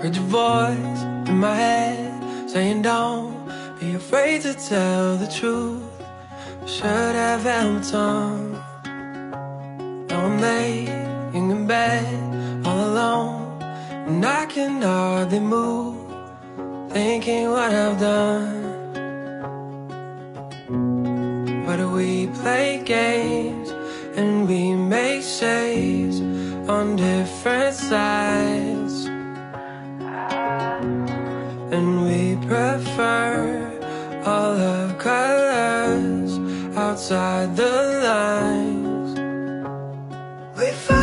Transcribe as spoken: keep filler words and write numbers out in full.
Heard your voice in my head saying don't be afraid to tell the truth. Should have held my tongue. Now I'm laying in bed all alone, and I can hardly move, thinking what I've done. Why do we play games and we make shades on different sides? And we prefer all the colors outside the lines. We